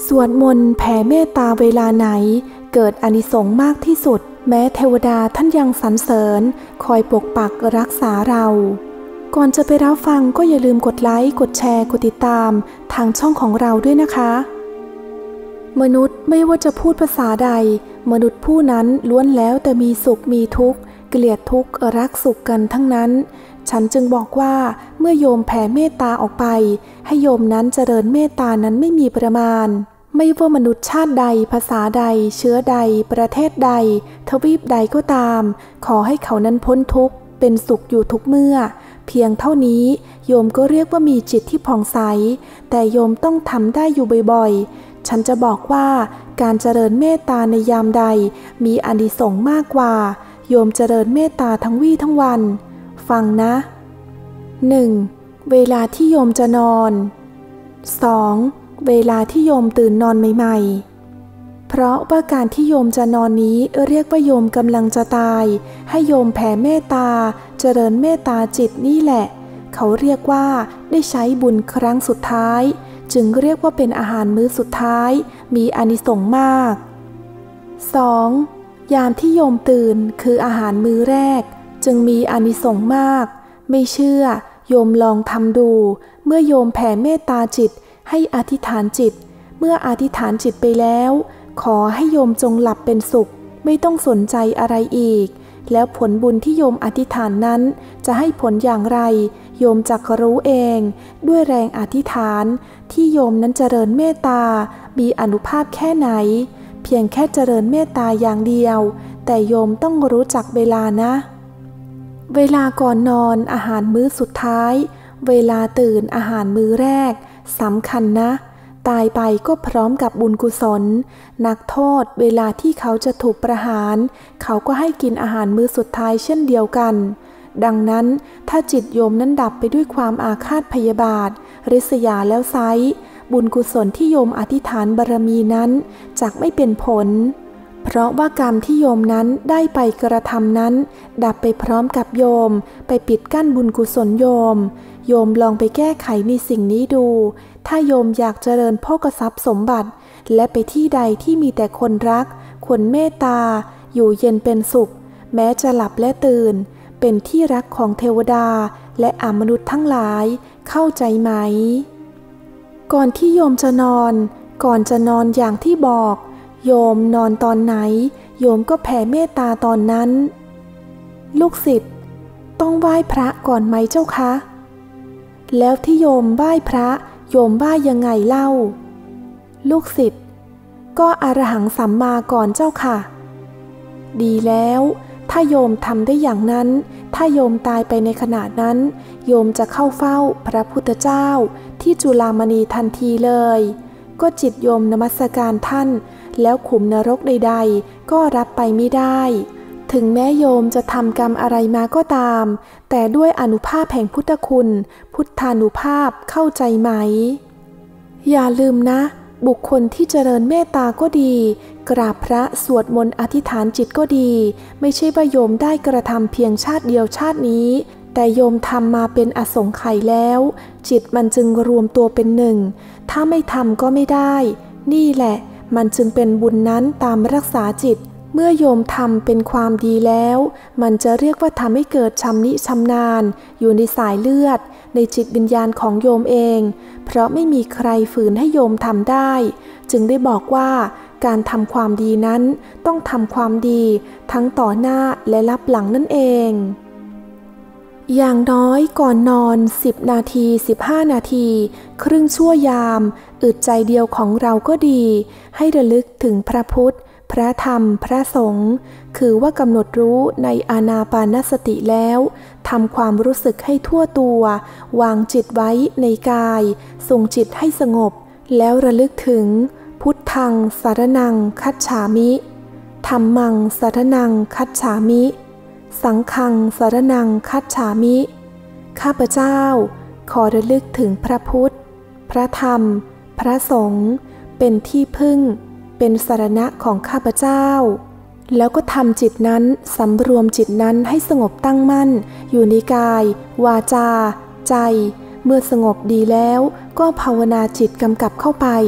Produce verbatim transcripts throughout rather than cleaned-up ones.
สวดมนต์แผ่เมตตาเวลาไหนเกิดอานิสงส์มากที่สุดแม้เทวดาท่านยังสรรเสริญคอยปกปักรักษาเราก่อนจะไปรับฟังก็อย่าลืมกดไลค์กดแชร์กดติดตามทางช่องของเราด้วยนะคะมนุษย์ไม่ว่าจะพูดภาษาใดมนุษย์ผู้นั้นล้วนแล้วแต่มีสุขมีทุกข์เกลียดทุกข์รักสุขกันทั้งนั้นฉันจึงบอกว่าเมื่อโยมแผ่เมตตาออกไปให้โยมนั้นเจริญเมตตานั้นไม่มีประมาณไม่ว่ามนุษย์ชาติใดภาษาใดเชื้อใดประเทศใดทวีปใดก็ตามขอให้เขานั้นพ้นทุกข์เป็นสุขอยู่ทุกเมื่อเพียงเท่านี้โยมก็เรียกว่ามีจิตที่ผ่องใสแต่โยมต้องทำได้อยู่บ่อยๆฉันจะบอกว่าการเจริญเมตตาในยามใดมีอานิสงส์มากกว่าโยมเจริญเมตตาทั้งวี่ทั้งวันฟังนะ หนึ่ง. เวลาที่โยมจะนอน สอง. เวลาที่โยมตื่นนอนใหม่ๆเพราะว่าการที่โยมจะนอนนี้เรียกว่าโยมกำลังจะตายให้โยมแผ่เมตตาเจริญเมตตาจิตนี่แหละเขาเรียกว่าได้ใช้บุญครั้งสุดท้ายจึงเรียกว่าเป็นอาหารมื้อสุดท้ายมีอานิสงส์มาก สอง. ยามที่โยมตื่นคืออาหารมื้อแรกจึงมีอานิสงส์มากไม่เชื่อโยมลองทำดูเมื่อโยมแผ่เมตตาจิตให้อธิษฐานจิตเมื่ออธิษฐานจิตไปแล้วขอให้โยมจงหลับเป็นสุขไม่ต้องสนใจอะไรอีกแล้วผลบุญที่โยมอธิษฐานนั้นจะให้ผลอย่างไรโยมจักรู้เองด้วยแรงอธิษฐานที่โยมนั้นเจริญเมตตามีอานุภาพแค่ไหนเพียงแค่เจริญเมตตาอย่างเดียวแต่โยมต้องรู้จักเวลานะเวลาก่อนนอนอาหารมื้อสุดท้ายเวลาตื่นอาหารมื้อแรกสำคัญนะตายไปก็พร้อมกับบุญกุศลนักโทษเวลาที่เขาจะถูกประหารเขาก็ให้กินอาหารมื้อสุดท้ายเช่นเดียวกันดังนั้นถ้าจิตโยมนั้นดับไปด้วยความอาฆาตพยาบาทริษยาแล้วไซร้บุญกุศลที่โยมอธิษฐานบารมีนั้นจักไม่เป็นผลเพราะว่ากรรมที่โยมนั้นได้ไปกระทำนั้นดับไปพร้อมกับโยมไปปิดกั้นบุญกุศลโยมโยมลองไปแก้ไขในสิ่งนี้ดูถ้าโยมอยากเจริญโภคทรัพย์สมบัติและไปที่ใดที่มีแต่คนรักคนเมตตาอยู่เย็นเป็นสุขแม้จะหลับและตื่นเป็นที่รักของเทวดาและอมนุษย์ทั้งหลายเข้าใจไหมก่อนที่โยมจะนอนก่อนจะนอนอย่างที่บอกโยมนอนตอนไหนโยมก็แผ่เมตตาตอนนั้นลูกศิษย์ต้องไหว้พระก่อนไหมเจ้าคะแล้วที่โยมไหว้พระโยมไหว้ยังไงเล่าลูกศิษย์ก็อรหังสัมมาก่อนเจ้าค่ะดีแล้วถ้าโยมทำได้อย่างนั้นถ้าโยมตายไปในขณะนั้นโยมจะเข้าเฝ้าพระพุทธเจ้าที่จุฬามณีทันทีเลยก็จิตโยมนมัสการท่านแล้วขุมนรกใดๆก็รับไปไม่ได้ถึงแม้โยมจะทำกรรมอะไรมาก็ตามแต่ด้วยอานุภาพแห่งพุทธคุณพุทธานุภาพเข้าใจไหมอย่าลืมนะบุคคลที่เจริญเมตตาก็ดีกราบพระสวดมนต์อธิษฐานจิตก็ดีไม่ใช่ว่าโยมได้กระทำเพียงชาติเดียวชาตินี้แต่โยมทำมาเป็นอสงไขยแล้วจิตมันจึงรวมตัวเป็นหนึ่งถ้าไม่ทำก็ไม่ได้นี่แหละมันจึงเป็นบุญนั้นตามรักษาจิตเมื่อโยมทำเป็นความดีแล้วมันจะเรียกว่าทำให้เกิดชำนิชำนาญอยู่ในสายเลือดในจิตวิญญาณของโยมเองเพราะไม่มีใครฝืนให้โยมทำได้จึงได้บอกว่าการทำความดีนั้นต้องทำความดีทั้งต่อหน้าและรับหลังนั่นเองอย่างน้อยก่อนนอนสิบนาทีสิบห้านาทีครึ่งชั่วยามอึดใจเดียวของเราก็ดีให้ระลึกถึงพระพุทธพระธรรมพระสงฆ์คือว่ากำหนดรู้ในอานาปานสติแล้วทำความรู้สึกให้ทั่วตัววางจิตไว้ในกายส่งจิตให้สงบแล้วระลึกถึงพุทธังสรณังคัจฉามิธัมมังสรณังคัจฉามิสังฆังสรณังคัจฉามิข้าพเจ้าขอระลึกถึงพระพุทธพระธรรมพระสงฆ์เป็นที่พึ่งเป็นสรณะของข้าพเจ้าแล้วก็ทำจิตนั้นสำรวมจิตนั้นให้สงบตั้งมั่นอยู่ในกายวาจาใจเมื่อสงบดีแล้วก็ภาวนาจิตกำกับเข้าไป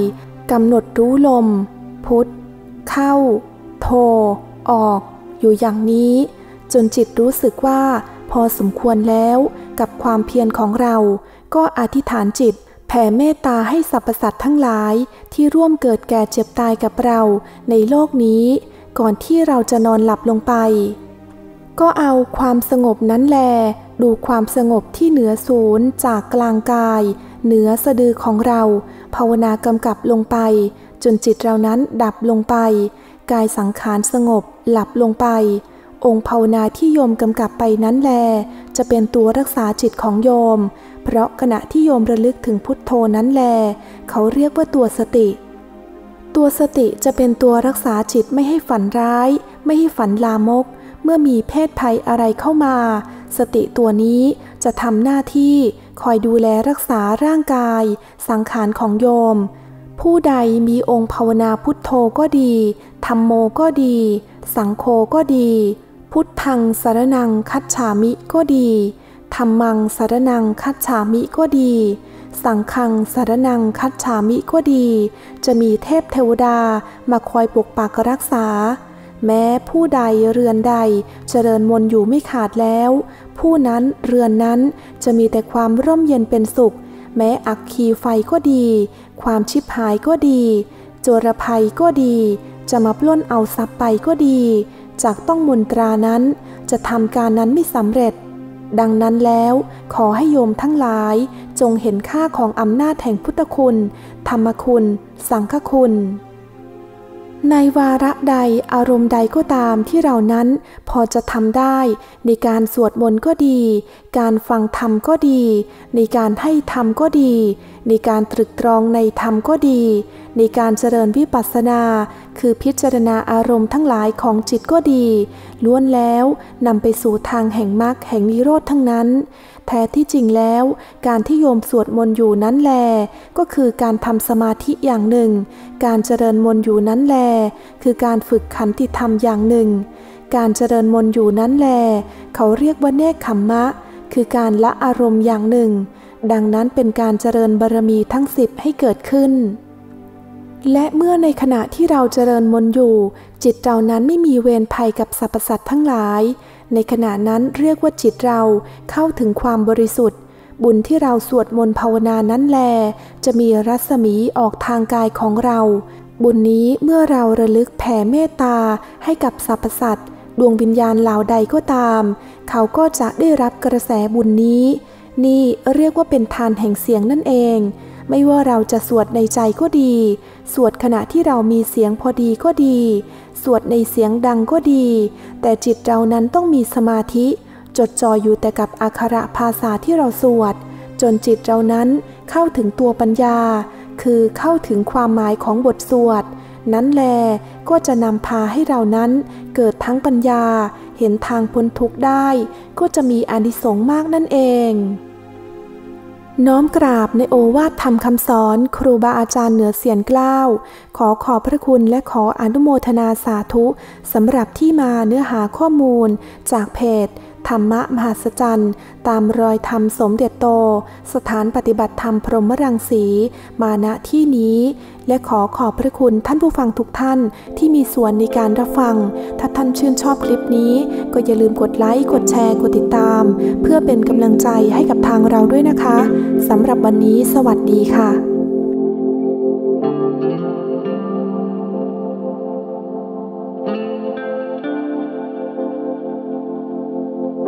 กำหนดรู้ลมพุทเข้าโทออกอยู่อย่างนี้จนจิตรู้สึกว่าพอสมควรแล้วกับความเพียรของเราก็อธิษฐานจิตแผ่เมตตาให้สรรพสัตว์ทั้งหลายที่ร่วมเกิดแก่เจ็บตายกับเราในโลกนี้ก่อนที่เราจะนอนหลับลงไปก็เอาความสงบนั้นแลดูความสงบที่เหนือศูนย์จากกลางกายเหนือสะดือของเราภาวนากำกับลงไปจนจิตเรานั้นดับลงไปกายสังขารสงบหลับลงไปองค์ภาวนาที่โยมกำกับไปนั้นแลจะเป็นตัวรักษาจิตของโยมเพราะขณะที่โยมระลึกถึงพุทโธนั้นแลเขาเรียกว่าตัวสติตัวสติจะเป็นตัวรักษาจิตไม่ให้ฝันร้ายไม่ให้ฝันลามกเมื่อมีเพศภัยอะไรเข้ามาสติตัวนี้จะทำหน้าที่คอยดูแลรักษาร่างกายสังขารของโยมผู้ใดมีองค์ภาวนาพุทโธก็ดีธัมโมก็ดีสังโฆก็ดีพุทธังสรณังคัจฉามิก็ดีธัมมังสรณังคัจฉามิก็ดีสังฆังสรณังคัจฉามิก็ดีจะมีเทพเทวดามาคอยปกปักรักษาแม้ผู้ใดเรือนใดเจริญมนต์อยู่ไม่ขาดแล้วผู้นั้นเรือนนั้นจะมีแต่ความร่มเย็นเป็นสุขแม้อัคคีไฟก็ดีความชิบหายก็ดีโจรภัยก็ดีจะมาปล้นเอาทรัพย์ไปก็ดีจากต้องมนตรานั้นจะทำการนั้นไม่สำเร็จดังนั้นแล้วขอให้โยมทั้งหลายจงเห็นค่าของอำนาจแห่งพุทธคุณธรรมคุณสังฆคุณในวาระใดอารมณ์ใดก็ตามที่เรานั้นพอจะทำได้ในการสวดมนต์ก็ดีการฟังธรรมก็ดีในการให้ธรรมก็ดีในการตรึกตรองในธรรมก็ดีในการเจริญวิปัสสนาคือพิจารณาอารมณ์ทั้งหลายของจิตก็ดีล้วนแล้วนำไปสู่ทางแห่งมรรคแห่งนิโรธทั้งนั้นแท้ที่จริงแล้วการที่โยมสวดมนต์อยู่นั้นแลก็คือการทำสมาธิอย่างหนึ่งการเจริญมนต์อยู่นั้นแลคือการฝึกขันติธรรมอย่างหนึ่งการเจริญมนต์อยู่นั้นแลเขาเรียกว่าเนกขัมมะคือการละอารมณ์อย่างหนึ่งดังนั้นเป็นการเจริญบารมีทั้งสิบให้เกิดขึ้นและเมื่อในขณะที่เราเจริญมนต์อยู่จิตเรานั้นไม่มีเวรภัยกับสรรพสัตว์ทั้งหลายในขณะนั้นเรียกว่าจิตเราเข้าถึงความบริสุทธิ์บุญที่เราสวดมนต์ภาวนานั้นแลจะมีรัศมีออกทางกายของเราบุญนี้เมื่อเราระลึกแผ่เมตตาให้กับสรรพสัตว์ดวงวิญญาณเหล่าใดก็ตามเขาก็จะได้รับกระแสบุญนี้นี่เรียกว่าเป็นทานแห่งเสียงนั่นเองไม่ว่าเราจะสวดในใจก็ดีสวดขณะที่เรามีเสียงพอดีก็ดีสวดในเสียงดังก็ดีแต่จิตเรานั้นต้องมีสมาธิจดจ่ออยู่แต่กับอักขระภาษาที่เราสวดจนจิตเรานั้นเข้าถึงตัวปัญญาคือเข้าถึงความหมายของบทสวดนั้นแลก็จะนำพาให้เรานั้นเกิดทั้งปัญญาเห็นทางพ้นทุกข์ได้ก็จะมีอานิสงส์มากนั่นเองน้อมกราบในโอวาทธรรมคำสอนครูบาอาจารย์เหนือเสียนเกล้าขอขอบพระคุณและขออนุโมทนาสาธุสำหรับที่มาเนื้อหาข้อมูลจากเพจธรรมะมหัศจรรย์ตามรอยธรรมสมเด็จโตสถานปฏิบัติธรรมพรหมรังสีมาณที่นี้และขอขอบพระคุณท่านผู้ฟังทุกท่านที่มีส่วนในการรับฟังถ้าท่านชื่นชอบคลิปนี้ก็อย่าลืมกดไลค์กดแชร์กดติดตามเพื่อเป็นกำลังใจให้กับทางเราด้วยนะคะสำหรับวันนี้สวัสดีค่ะ